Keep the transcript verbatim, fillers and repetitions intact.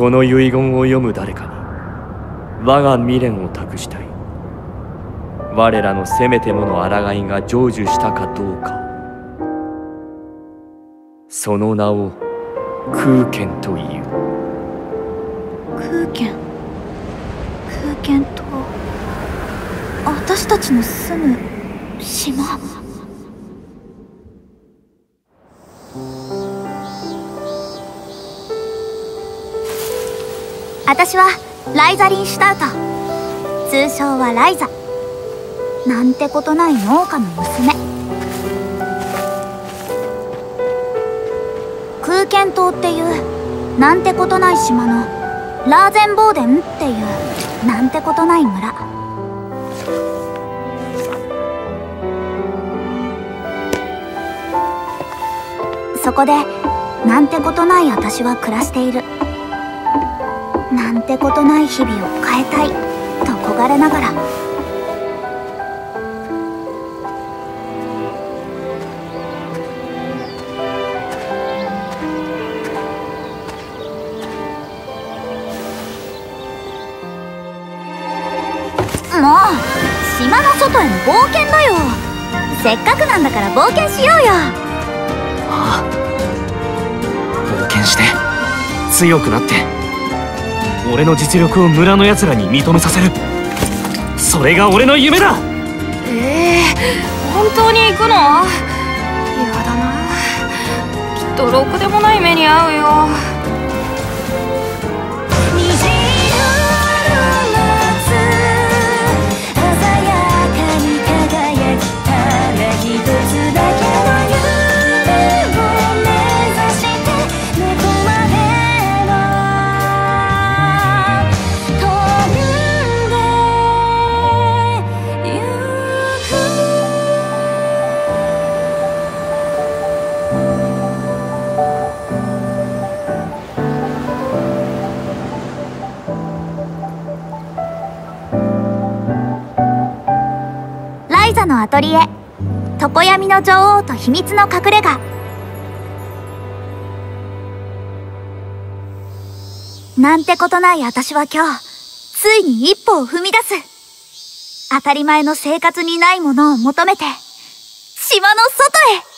この遺言を読む誰かに我が未練を託したい。我らのせめてもの抗いが成就したかどうか。その名を空剣という。 空剣空剣と私たちの住む島。私はライザリン・シュタウト、通称はライザ。なんてことない農家の娘。空剣島っていうなんてことない島のラーゼンボーデンっていうなんてことない村。そこでなんてことない私は暮らしている。なんてことない日々を変えたいと焦がれながら。もう島の外への冒険だよ。せっかくなんだから冒険しようよ。 ああ、冒険して強くなって俺の実力を村のやつらに認めさせる。それが俺の夢だ。 ええー、本当に行くの？やだな、きっとろくでもない目に遭うよ。 ライザのアトリエ、常闇の女王と秘密の隠れ家。なんてことない私は今日ついに一歩を踏み出す。当たり前の生活にないものを求めて島の外へ。